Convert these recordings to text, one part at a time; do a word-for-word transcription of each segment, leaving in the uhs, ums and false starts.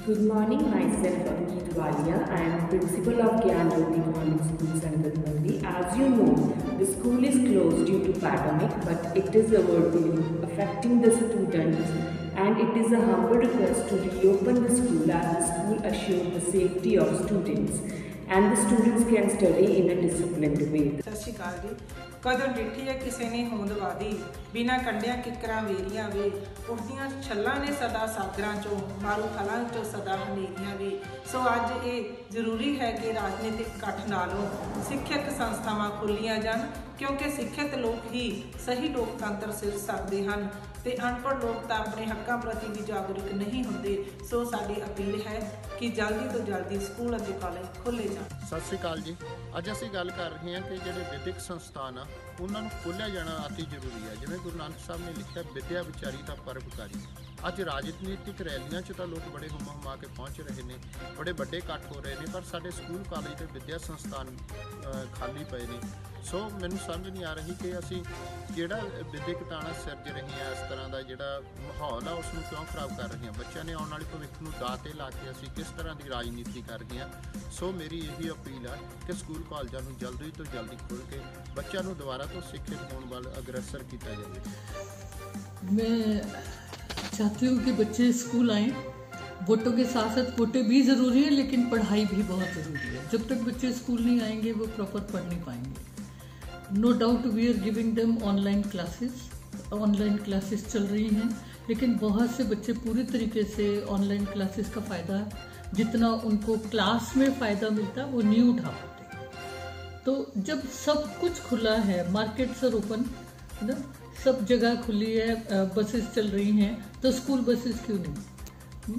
Good morning, myself Ankit Walia. I am principal of Gyan Jyoti Government School, Sangalpalli. As you know, the school is closed due to pandemic, but it is avertedly affecting the students, and it is a humble request to reopen the school as the school assures the safety of students, and the students can study in a disciplined way. सत श्री अकाल जी। कदों डिठी है किसी ने होंद वादी, बिना कंडिया किकरां वेरियां वे, उठदियां छल्लां ने सदा सागरां चों, मारू फलां चों सदा हनेरियां वे। सो अज ये जरूरी है कि राजनीतिक कठ नालों सिक्ख्यक संस्थावां खोलियां जान, क्योंकि सिक्खित लोग ही सही लोकतंत्र सिर सकते हैं ते अनपढ़ लोग तो अपने हकों प्रति भी जागरूक नहीं होंगे। सो साडी अपील है कि जल्दी तो जल्दी स्कूल और कॉलेज खोले जाए। सत श्री अकाल जी। अज असीं गल कर रहे हैं कि जिहड़े विद्यक संस्थान आ उन्होंने खोलिया जाना अति जरूरी है। जिवें गुरु नानक साहब ने लिखा, विद्या विचारी का परोपकारी। अज राजनीतिक रैलियां च तो लोग बड़े हुमा हुमा के पहुँच रहे हैं, बड़े बड़े इकट्ठ हो रहे हैं, पर साडे स्कूल कॉलेज के विद्या संस्थान खाली पे ने। सो मैनूं समझ नहीं आ रही कि असीं जिहड़ा विद्यक ताना सिरज रहे हैं, इस तरह का जिहड़ा माहौल आ उसनूं क्यों खराब कर रहे हैं। बच्चों ने आने वाली भविख नूं दाते ला के असीं किस तरह की राजनीति कर रहे हैं। सो मेरी यही अपील है कि स्कूल कॉलेजों को जल्दी तो जल्दी खोल के बच्चों को दोबारा तो शिक्षित होने वाल अग्रसर किया जाए। मैं चाहती हूँ कि बच्चे स्कूल आएँ। वोटों के साथ साथ वोटें भी ज़रूरी है, लेकिन पढ़ाई भी बहुत ज़रूरी है। जब तक बच्चे स्कूल नहीं आएंगे वो प्रॉपर पढ़ नहीं पाएंगे। No doubt we are giving them online classes, online classes चल रही हैं, लेकिन बहुत से बच्चे पूरी तरीके से ऑनलाइन क्लासेस का फ़ायदा जितना उनको क्लास में फ़ायदा मिलता है वो नहीं उठा पाते। तो जब सब कुछ खुला है, मार्केट्स आर ओपन, है ना, सब जगह खुली है, बसेस चल रही हैं, तो स्कूल बसेस क्यों नहीं?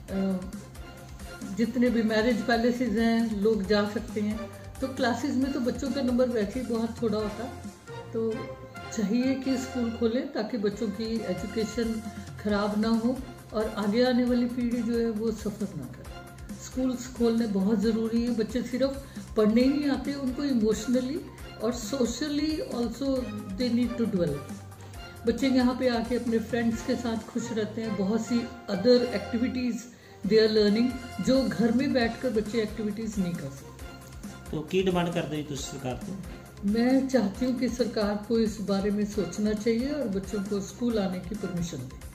जितने भी मैरिज पैलेसेस हैं लोग जा सकते हैं। तो क्लासेस में तो बच्चों का नंबर वैसे ही बहुत थोड़ा होता, तो चाहिए कि स्कूल खोले ताकि बच्चों की एजुकेशन ख़राब ना हो और आगे आने वाली पीढ़ी जो है वो सफ़र ना करे। स्कूल्स खोलने बहुत ज़रूरी है। बच्चे सिर्फ पढ़ने ही नहीं आते, उनको इमोशनली और socially also they need to develop. बच्चे यहाँ पे आके अपने फ्रेंड्स के साथ खुश रहते हैं। बहुत सी other activities they are learning जो घर में बैठकर बच्चे एक्टिविटीज़ नहीं कर सकते। तो की डिमांड करते हैं सरकार को? मैं चाहती हूँ कि सरकार को इस बारे में सोचना चाहिए और बच्चों को स्कूल आने की परमिशन दे।